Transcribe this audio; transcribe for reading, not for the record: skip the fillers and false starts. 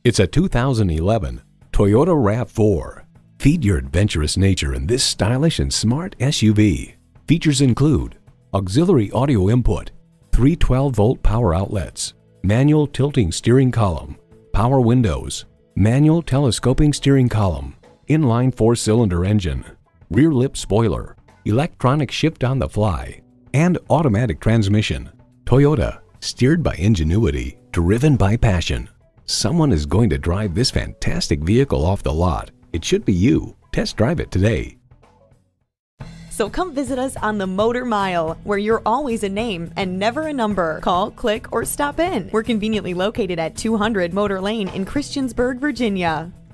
It's a 2011 Toyota RAV4. Feed your adventurous nature in this stylish and smart SUV. Features include auxiliary audio input, 3 12-volt power outlets, manual tilting steering column, power windows, manual telescoping steering column, inline 4-cylinder engine, rear lip spoiler, electronic shift on the fly, and automatic transmission. Toyota, steered by ingenuity, driven by passion. Someone is going to drive this fantastic vehicle off the lot. It should be you. Test drive it today. So come visit us on the Motor Mile, where you're always a name and never a number. Call, click, or stop in. We're conveniently located at 200 Motor Lane in Christiansburg, Virginia.